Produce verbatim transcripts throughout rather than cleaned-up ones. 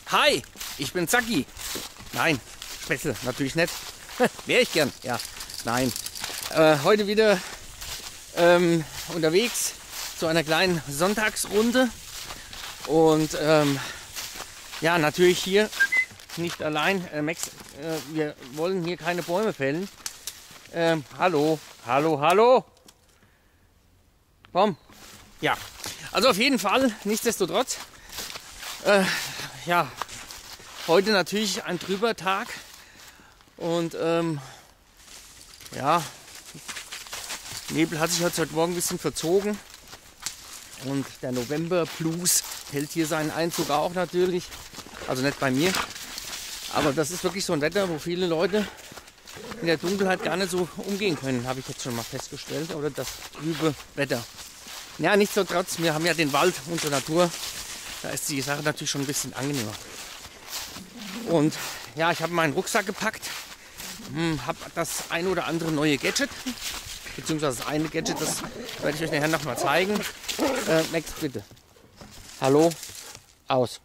Hi, ich bin Zacki. Nein, Spätzle, natürlich nicht. Wäre ich gern, ja. Nein. Äh, heute wieder ähm, unterwegs zu einer kleinen Sonntagsrunde. Und ähm, ja, natürlich hier nicht allein. Äh, Max, äh, wir wollen hier keine Bäume fällen. Ähm, hallo, hallo, hallo. Komm. Ja, also auf jeden Fall, nichtsdestotrotz. Äh, ja, heute natürlich ein trüber Tag. Und ähm, ja, Nebel hat sich heute Morgen ein bisschen verzogen. Und der November Blues hält hier seinen Einzug auch natürlich. Also nicht bei mir. Aber das ist wirklich so ein Wetter, wo viele Leute in der Dunkelheit gar nicht so umgehen können, habe ich jetzt schon mal festgestellt. Oder das trübe Wetter. Ja, nichtsdestotrotz, wir haben ja den Wald, unsere Natur. Da ist die Sache natürlich schon ein bisschen angenehmer. Und ja, ich habe meinen Rucksack gepackt. Hm, habe das ein oder andere neue Gadget. Beziehungsweise das eine Gadget, das werde ich euch nachher noch mal zeigen. Äh, Max, bitte. Hallo. Aus.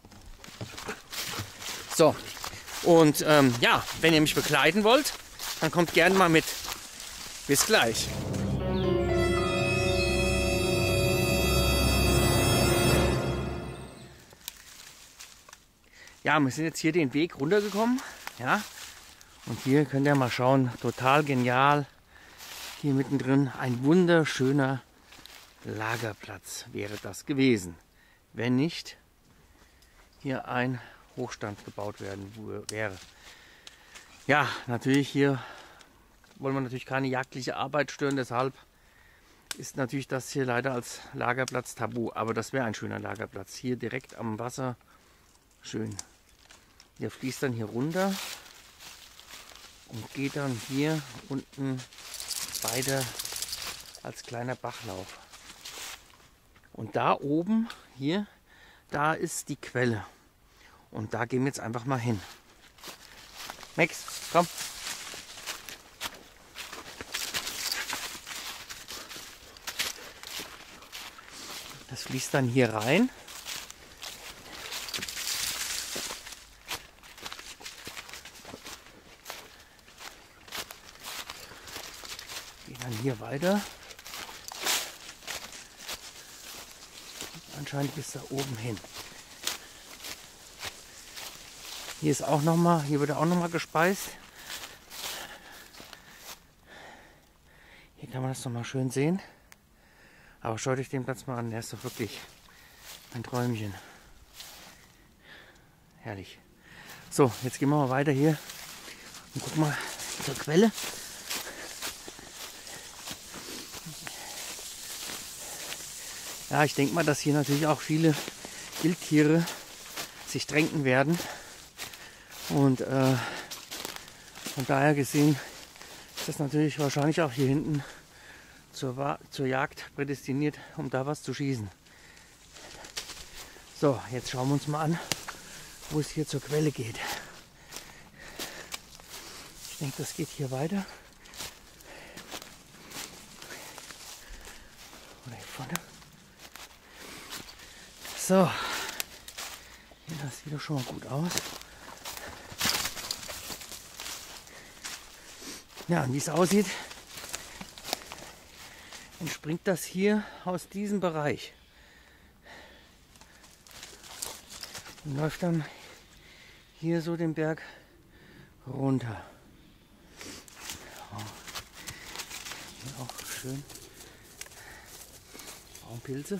So. Und ähm, ja, wenn ihr mich begleiten wollt, dann kommt gerne mal mit. Bis gleich. Ja, wir sind jetzt hier den Weg runtergekommen. Ja. Und hier könnt ihr mal schauen, total genial. Hier mittendrin ein wunderschöner Lagerplatz wäre das gewesen, wenn nicht hier ein Hochstand gebaut werden wäre. Ja, natürlich hier wollen wir natürlich keine jagdliche Arbeit stören, deshalb ist natürlich das hier leider als Lagerplatz tabu. Aber das wäre ein schöner Lagerplatz, hier direkt am Wasser, schön. Der fließt dann hier runter und geht dann hier unten weiter als kleiner Bachlauf. Und da oben, hier, da ist die Quelle. Und da gehen wir jetzt einfach mal hin. Max, komm. Das fließt dann hier rein. Geht dann hier weiter. Anscheinend bis da oben hin. Hier ist auch noch mal, hier wird auch noch mal gespeist. Hier kann man das noch mal schön sehen. Aber schaut euch den Platz mal an, der ist doch wirklich ein Träumchen. Herrlich. So, jetzt gehen wir mal weiter hier und gucken mal zur Quelle. Ja, ich denke mal, dass hier natürlich auch viele Wildtiere sich tränken werden. Und äh, von daher gesehen ist das natürlich wahrscheinlich auch hier hinten zur, zur Jagd prädestiniert, um da was zu schießen. So, jetzt schauen wir uns mal an, wo es hier zur Quelle geht. Ich denke, das geht hier weiter. Oder hier vorne. So, hier, das sieht doch schon mal gut aus. Ja, und wie es aussieht, entspringt das hier aus diesem Bereich. Und läuft dann hier so den Berg runter. Hier auch schön Baumpilze.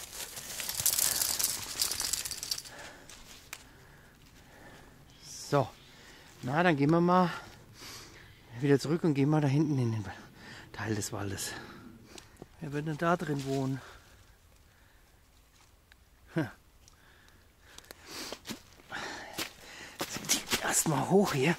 So, na dann gehen wir mal wieder zurück und gehen mal da hinten in den Teil des Waldes. Wer wird denn da drin wohnen? Hm. Jetzt erstmal hoch hier.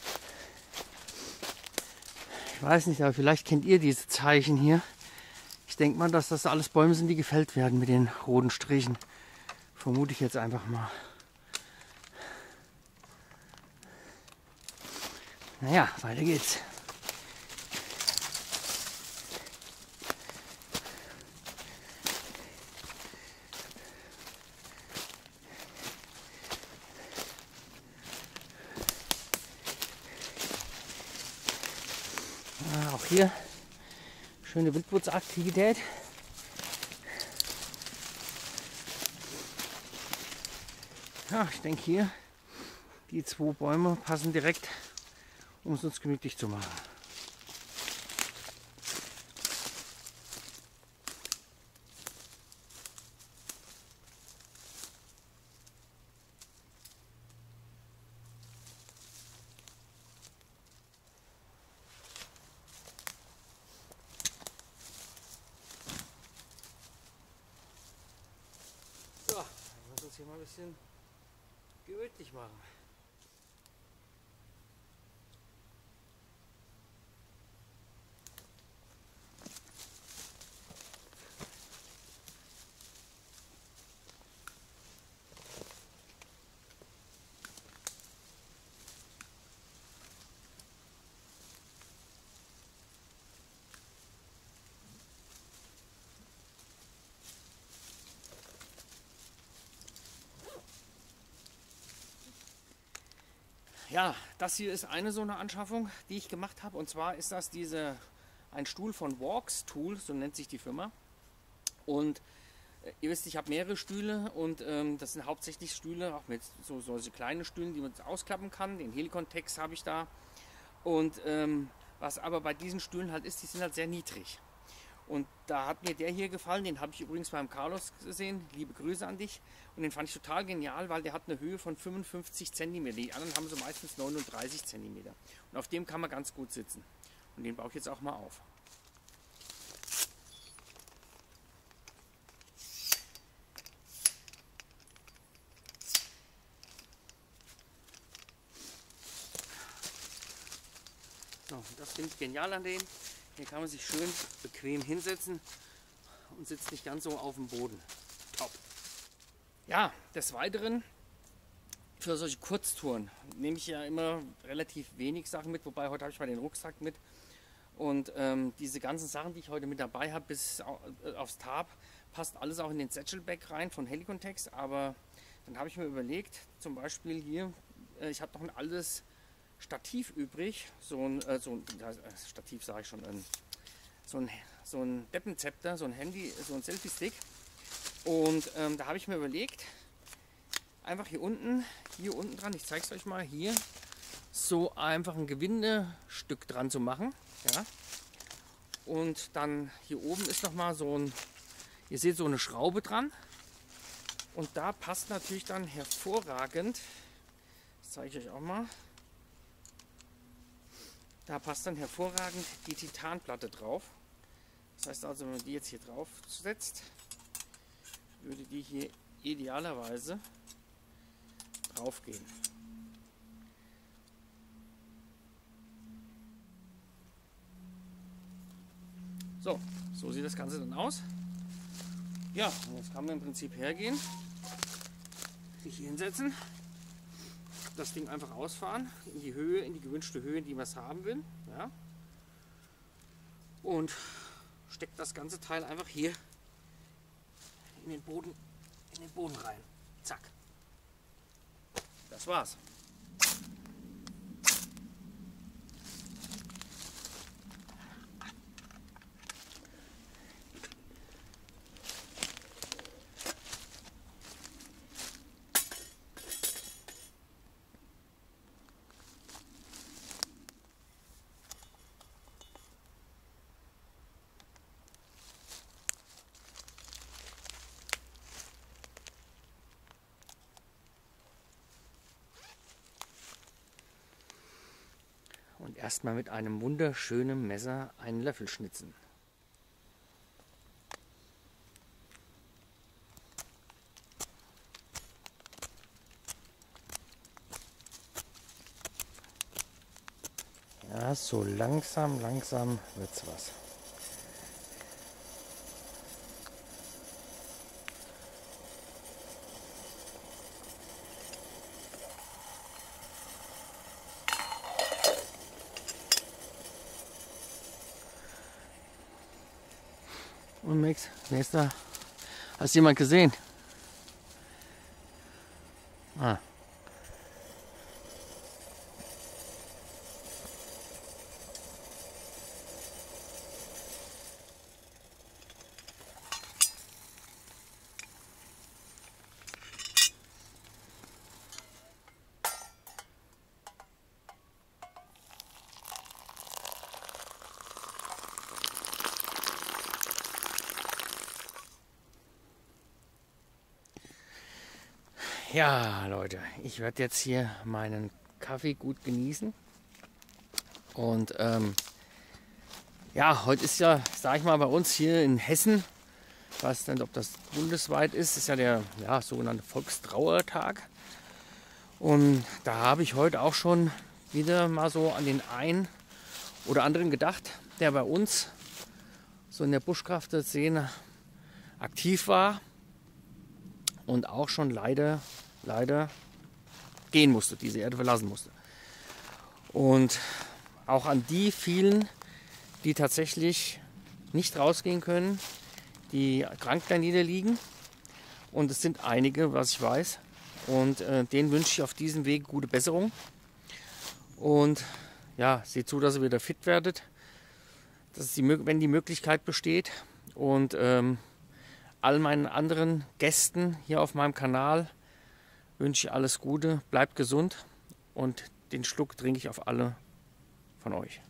Ich weiß nicht, aber vielleicht kennt ihr diese Zeichen hier. Ich denke mal, dass das alles Bäume sind, die gefällt werden mit den roten Strichen. Vermute ich jetzt einfach mal. Naja, weiter geht's. Ja, auch hier schöne Wildwuchsaktivität. Ja, ich denke hier, die zwei Bäume passen direkt, um es uns gemütlich zu machen. So, dann müssen wir uns hier mal ein bisschen gemütlich machen. Ja, das hier ist eine so eine Anschaffung, die ich gemacht habe. Und zwar ist das diese, ein Stuhl von Walks Tool, so nennt sich die Firma. Und äh, ihr wisst, ich habe mehrere Stühle und ähm, das sind hauptsächlich Stühle, auch mit so solche kleine Stühlen, die man ausklappen kann. Den Helikon-Tex habe ich da. Und ähm, was aber bei diesen Stühlen halt ist, die sind halt sehr niedrig. Und da hat mir der hier gefallen, den habe ich übrigens beim Carlos gesehen, liebe Grüße an dich. Und den fand ich total genial, weil der hat eine Höhe von fünfundfünfzig Zentimeter. Die anderen haben so meistens neununddreißig Zentimeter. Und auf dem kann man ganz gut sitzen. Und den baue ich jetzt auch mal auf. So, das finde ich genial an denen. Hier kann man sich schön bequem hinsetzen und sitzt nicht ganz so auf dem Boden. Top. Ja, des Weiteren für solche Kurztouren nehme ich ja immer relativ wenig Sachen mit, wobei heute habe ich mal den Rucksack mit. Und ähm, diese ganzen Sachen, die ich heute mit dabei habe, bis aufs Tarp, passt alles auch in den Satchel-Bag rein von Helikon-Tex. Aber dann habe ich mir überlegt, zum Beispiel hier, äh, ich habe noch ein altes Stativ übrig, so ein, äh, so ein äh, Stativ sage ich schon, ähm, so ein, so ein Deppenzepter, so ein Handy, so ein Selfie-Stick. Und ähm, da habe ich mir überlegt, einfach hier unten, hier unten dran, ich zeige es euch mal, hier so einfach ein Gewindestück dran zu machen. Ja? Und dann hier oben ist nochmal so ein, ihr seht so eine Schraube dran. Und da passt natürlich dann hervorragend, das zeige ich euch auch mal, da passt dann hervorragend die Titanplatte drauf. Das heißt also, wenn man die jetzt hier drauf setzt, würde die hier idealerweise drauf gehen. So, so sieht das Ganze dann aus. Ja, und jetzt kann man im Prinzip hergehen, sich hier hinsetzen, das Ding einfach ausfahren, in die Höhe, in die gewünschte Höhe, in die man es haben will. Ja. Und steckt das ganze Teil einfach hier in den Boden, in den Boden rein. Zack. Das war's. Und erstmal mit einem wunderschönen Messer einen Löffel schnitzen. Ja, so langsam, langsam wird's was. Und Max, wer ist da? Hast du jemand gesehen? Ah. Ja, Leute, ich werde jetzt hier meinen Kaffee gut genießen. Und ähm, ja, heute ist ja, sag ich mal, bei uns hier in Hessen, ich weiß nicht, ob das bundesweit ist, ist ja der ja, sogenannte Volkstrauertag. Und da habe ich heute auch schon wieder mal so an den einen oder anderen gedacht, der bei uns so in der Buschkrafter-Szene aktiv war und auch schon leider, leider gehen musste, diese Erde verlassen musste. Und auch an die vielen, die tatsächlich nicht rausgehen können, die krank da niederliegen. Und es sind einige, was ich weiß. Und äh, denen wünsche ich auf diesem Weg gute Besserung. Und ja, seht zu, dass ihr wieder fit werdet, dass die, wenn die Möglichkeit besteht. Und ähm, all meinen anderen Gästen hier auf meinem Kanal wünsche ich alles Gute, bleibt gesund und den Schluck trinke ich auf alle von euch.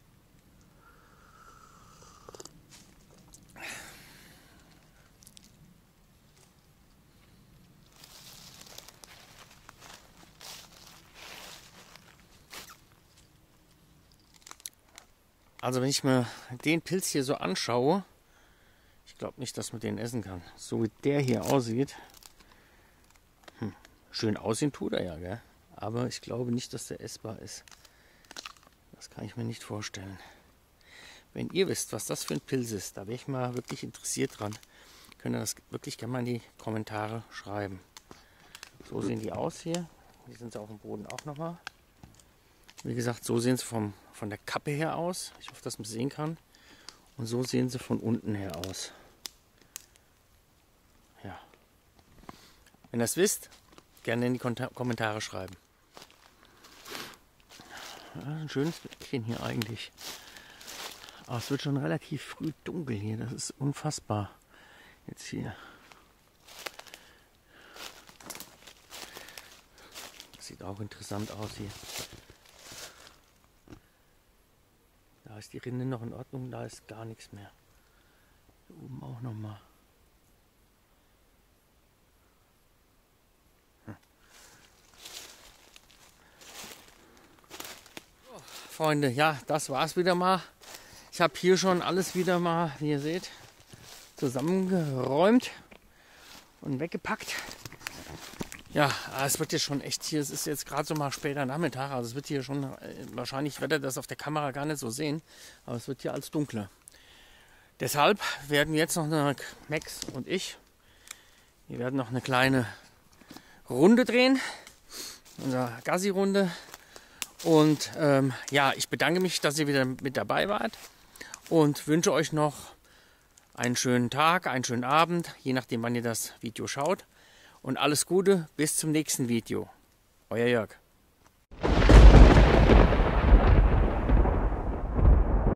Also wenn ich mir den Pilz hier so anschaue, ich glaube nicht, dass man den essen kann. So wie der hier aussieht. Hm. Schön aussehen tut er ja, gell? Aber ich glaube nicht, dass der essbar ist. Das kann ich mir nicht vorstellen. Wenn ihr wisst, was das für ein Pilz ist, da wäre ich mal wirklich interessiert dran. Könnt ihr das wirklich gerne mal in die Kommentare schreiben. So sehen die aus hier. Hier sind sie auf dem Boden auch nochmal. Wie gesagt, so sehen sie vom, von der Kappe her aus. Ich hoffe, dass man es sehen kann. Und so sehen sie von unten her aus. Ja. Wenn ihr es wisst, gerne in die Kommentare schreiben. Ja, ein schönes Bildchen hier eigentlich. Aber es wird schon relativ früh dunkel hier. Das ist unfassbar. Jetzt hier. Das sieht auch interessant aus hier. Da ist die Rinde noch in Ordnung, da ist gar nichts mehr. Hier oben auch nochmal. Hm. So, Freunde, ja, das war's wieder mal. Ich habe hier schon alles wieder mal, wie ihr seht, zusammengeräumt und weggepackt. Ja, es wird hier schon echt hier, es ist jetzt gerade so mal später Nachmittag, also es wird hier schon, wahrscheinlich werdet ihr das auf der Kamera gar nicht so sehen, aber es wird hier alles dunkler. Deshalb werden wir jetzt noch eine, Max und ich, wir werden noch eine kleine Runde drehen, unsere Gassi-Runde. Und ähm, ja, ich bedanke mich, dass ihr wieder mit dabei wart und wünsche euch noch einen schönen Tag, einen schönen Abend, je nachdem wann ihr das Video schaut. Und alles Gute, bis zum nächsten Video. Euer Jörg.